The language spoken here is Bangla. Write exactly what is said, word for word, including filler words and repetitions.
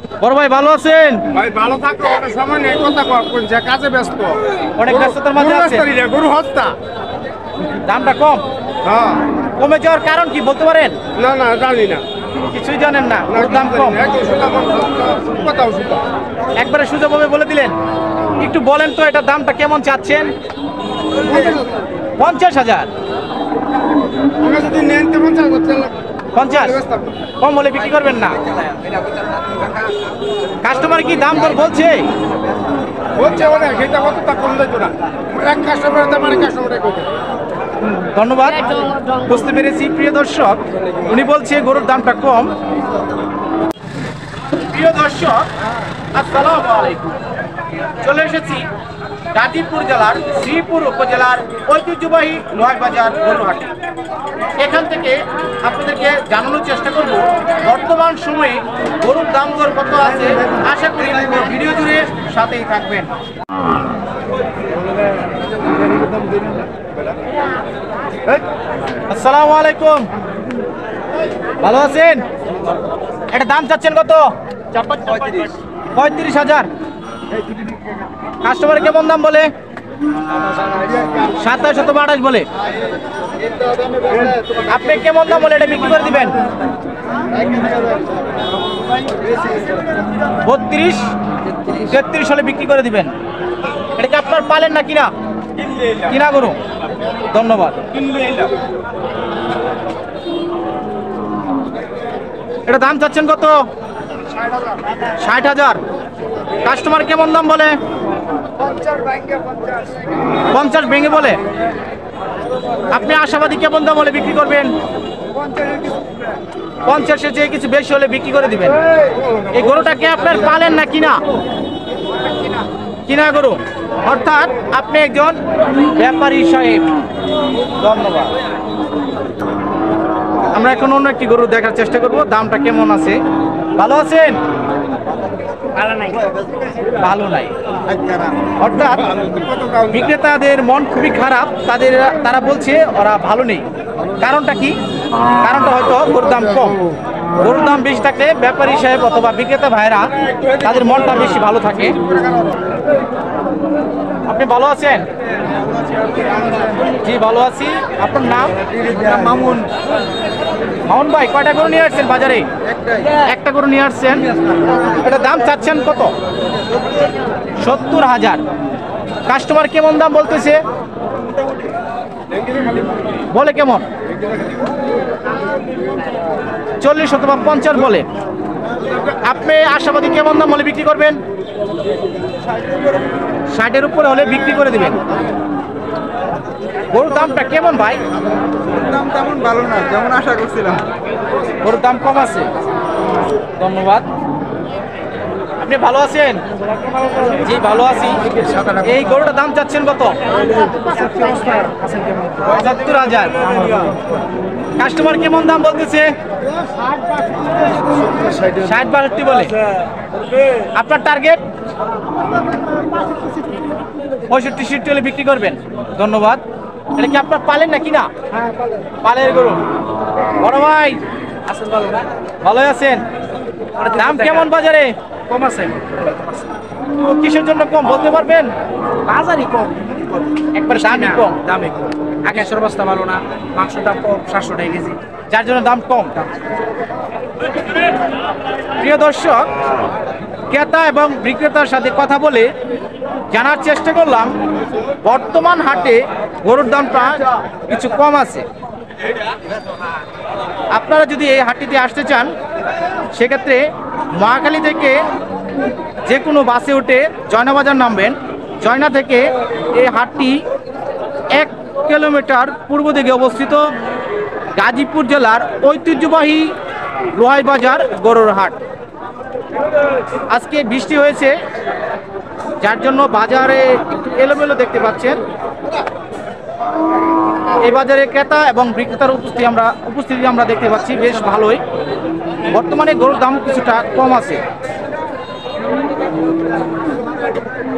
বড় ভাই ভালো আছেন? ভাই ভালো থাকো, অনেক সময় নেই, কথা কোন যে কাজে ব্যস্ত, অনেক ব্যস্ততার মাঝে আছেন। গরু হত্যা দামটা কম, হ্যাঁ কমে যাওয়ার কারণ কি বলতে পারেন? না না জানি না, কিছুই জানেন না, ওর দাম কম। কথাও শুধু একবারে সুযোগভাবে বলে দিলেন। একটু বলেন তো এটার দামটা কেমন চাচ্ছেন? পঞ্চাশ হাজার। আমরা যদি নেন তেমন চাষ করতে পঞ্চাশ কম বলে বিক্রি করবেন না? কাস্টমার কি দাম দর বলছে? বলছে অনেক, এটা কত তা কম দেয় তোরা, এক কাস্টমার দাম আরেক কাস্টমারে কত। ধন্যবাদ, বুঝতে পেরেছি। প্রিয় দর্শক, উনি বলছে গরুর দামটা কম। প্রিয় দর্শক, আসসালামু আলাইকুম। চলে এসেছি গাজীপুর জেলার শ্রীপুর উপজেলার ঐতিহ্যবাহী লোহাইবাজার গরুহাটে। এখান থেকে আপনাদেরকে জানানোর চেষ্টা করব বর্তমান সময়ে গরুর দাম দর কত আছে। আশা করি ভিডিও জুড়ে সাথেই থাকবেন। আসসালামু আলাইকুম, ভালো আছেন? এটা দাম চাচ্ছেন কত? পঁয়ত্রিশ হাজার। কাস্টমার কেমন দাম বলে? সাতাশ অথবা আঠাশ বলে। আপনি কেমন দাম বলে এটা বিক্রি করে দিবেন? বত্রিশ তেত্রিশ হলে বিক্রি করে দিবেন। এটা কি আপনার পালেন না কিনা? কিনা গরু। ধন্যবাদ। এটা দাম চাচ্ছেন কত? ষাট হাজার। কাস্টমার কেমন দাম বলে? পঞ্চাশ ভেঙে বলে। আপনি আশাবাদী কেমন দাম হলে বিক্রি করবেন? পঞ্চাশের চেয়ে কিছু বেশি হলে বিক্রি করে দিবেন। এই গরুটাকে আপনার পালেন না কিনা? কিনা গরু, অর্থাৎ আপনি একজন ব্যাপারী সাহেব। ধন্যবাদ। আমরা এখন অন্য একটি গরু দেখার চেষ্টা করব, দামটা কেমন আছে। ভালো আছেন? ভালো নাই, অর্থাৎ বিক্রেতাদের মন খুবই খারাপ। তাদের তারা বলছে ওরা ভালো নেই। কারণটা কি? কারণটা হয়তো গরুর দাম কম। গরুর দাম বেশি থাকলে ব্যাপারী সাহেব অথবা বিক্রেতা ভাইরা তাদের মনটা বেশি ভালো থাকে। আপনি ভালো আছেন? জি ভালো আছি। আপনার নাম? মামুন। মামুন ভাই, কয়টা গরু নিয়ে আসছেন বাজারে? একটা গরু নিয়ে আসছেন। এটা দাম চাচ্ছেন কত? সত্তর হাজার। কাস্টমার কেমন দাম বলতেছে? বলে কেমন? চল্লিশ অথবা পঞ্চাশ বলে। আপনি আশাবাদী কেমন দাম হলে বিক্রি করবেন? ষাটের উপরে হলে বিক্রি করে দিবেন। গরুর দামটা কেমন ভাই? দাম তেমন ভালো না, যেমন আশা করছিলাম। গরুর দাম কম আছে। ধন্যবাদ। আপনি ভালো আছেন? জি ভালো আছি। এই গরুটার দাম চাচ্ছেন কত? পঁচাত্তর হাজার। কাস্টমার কেমন দাম বলতেছে? ষাট বাষট্টি বলে। আপনার টার্গেট? পঁয়ষট্টি সিটটি হলে বিক্রি করবেন। ধন্যবাদ। এটা কি আপনার পালেন না কিনা? পালের গরু। বড় ভাই আছেন? ভালো না? ভালোই আছেন। দাম কেমন বাজারে? কম আছে। কিসের জন্য কম বলতে পারবেন? বাজারই কম, একবার দামই কম। দামই কম। আকাশের অবস্থা ভালো না, মাংসের দাম কম, সাতশো টাকা কেজি, যার জন্য দাম কম। প্রিয় দর্শক, ক্রেতা এবং বিক্রেতার সাথে কথা বলে জানার চেষ্টা করলাম বর্তমান হাটে গরুর দামটা কিছু কম আছে। আপনারা যদি এই হাটটিতে আসতে চান, সেক্ষেত্রে মহাখালী থেকে যে কোনো বাসে উঠে জয়নাবাজার নামবেন। জয়না থেকে এই হাটটি এক কিলোমিটার পূর্ব দিকে অবস্থিত গাজীপুর জেলার ঐতিহ্যবাহী লোহাইবাজার গরুর হাট। আজকে বৃষ্টি হয়েছে, যার জন্য বাজারে একটু এলোমেলো দেখতে পাচ্ছেন। এই বাজারে ক্রেতা এবং বিক্রেতার উপস্থিতি আমরা উপস্থিতি আমরা দেখতে পাচ্ছি বেশ ভালোই। বর্তমানে গরুর দাম কিছুটা কম আছে।